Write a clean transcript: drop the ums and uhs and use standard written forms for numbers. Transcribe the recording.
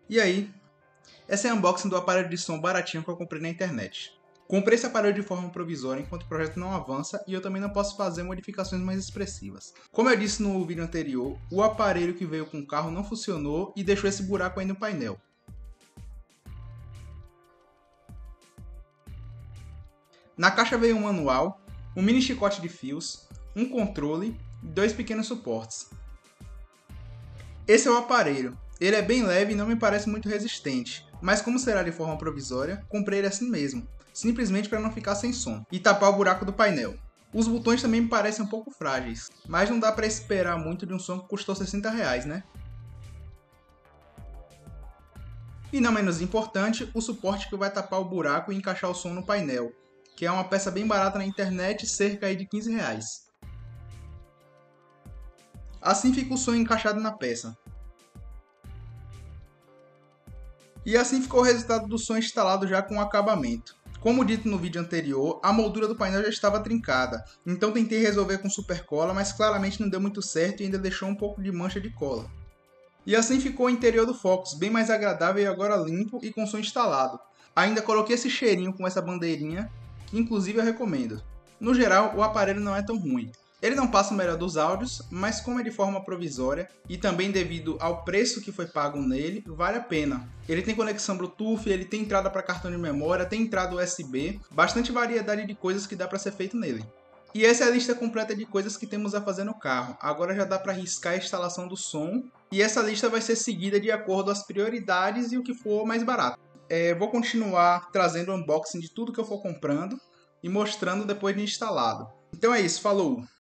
E aí? Essa é a unboxing do aparelho de som baratinho que eu comprei na internet. Comprei esse aparelho de forma provisória enquanto o projeto não avança e eu também não posso fazer modificações mais expressivas. Como eu disse no vídeo anterior, o aparelho que veio com o carro não funcionou e deixou esse buraco aí no painel. Na caixa veio um manual, um mini chicote de fios, um controle e dois pequenos suportes. Esse é o aparelho. Ele é bem leve e não me parece muito resistente, mas como será de forma provisória, comprei ele assim mesmo, simplesmente para não ficar sem som e tapar o buraco do painel. Os botões também me parecem um pouco frágeis, mas não dá para esperar muito de um som que custou R$60, né? E não menos importante, o suporte que vai tapar o buraco e encaixar o som no painel, que é uma peça bem barata na internet, cerca de R$15. Assim fica o som encaixado na peça. E assim ficou o resultado do som instalado já com o acabamento. Como dito no vídeo anterior, a moldura do painel já estava trincada, então tentei resolver com super cola, mas claramente não deu muito certo e ainda deixou um pouco de mancha de cola. E assim ficou o interior do Focus, bem mais agradável e agora limpo e com som instalado. Ainda coloquei esse cheirinho com essa bandeirinha, que inclusive eu recomendo. No geral, o aparelho não é tão ruim. Ele não passa o melhor dos áudios, mas como é de forma provisória e também devido ao preço que foi pago nele, vale a pena. Ele tem conexão Bluetooth, ele tem entrada para cartão de memória, tem entrada USB, bastante variedade de coisas que dá para ser feito nele. E essa é a lista completa de coisas que temos a fazer no carro. Agora já dá para riscar a instalação do som e essa lista vai ser seguida de acordo às prioridades e o que for mais barato. Vou continuar trazendo unboxing de tudo que eu for comprando e mostrando depois de instalado. Então é isso, falou!